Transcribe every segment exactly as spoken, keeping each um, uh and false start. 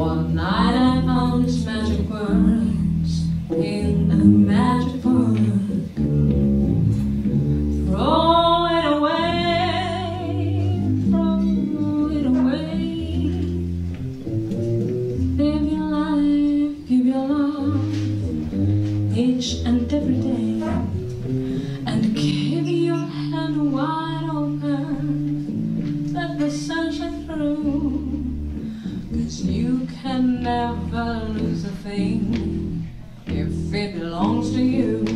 One night I found these magic words in a magic book. Throw it away, throw it away. Live your life, give your love each and every day, and keep your hand wide open. Let the sun shine through. 'Cause you can never lose a thing if it belongs to you.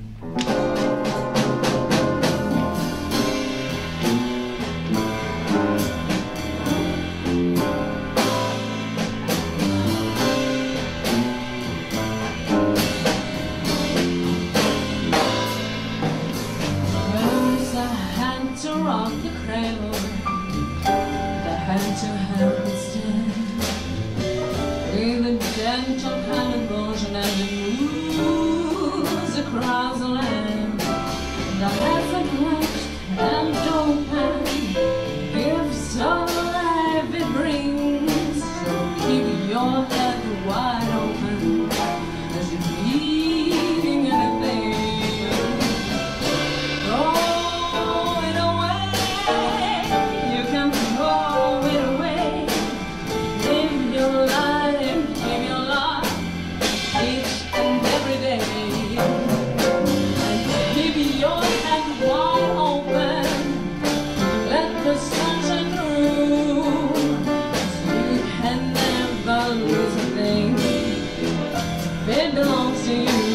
There's a hand to rock the cradle, the hand to hand stand, with a gentle kind of motion as it moves across the land. The hands are clenched and open, gifts of life it brings. So keep your head wide open as you're leaving anything. Throw it away, you can throw it away. Live your life, live your life each and every day, and keep your head wide open. Let the sun shine through. 'Cause you can never lose a thing if it belongs to you.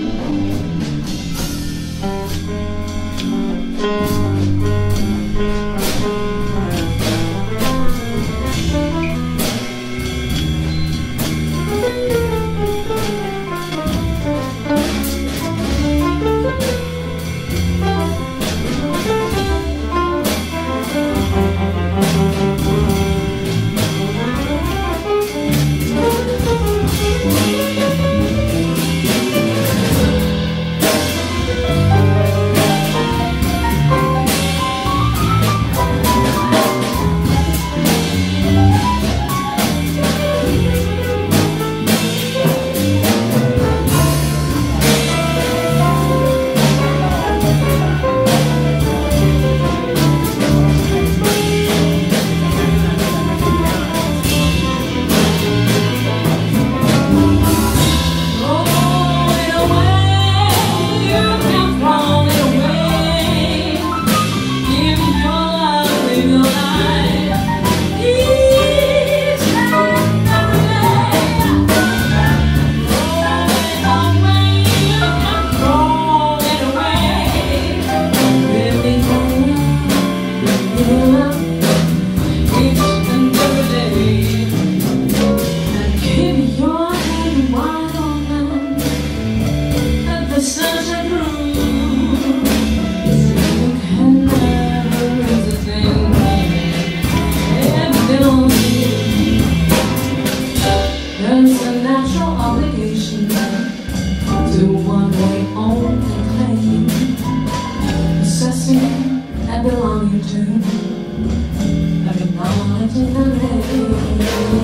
There's a natural obligation to one we own and claim, possessing and belonging to every knowledge in the name.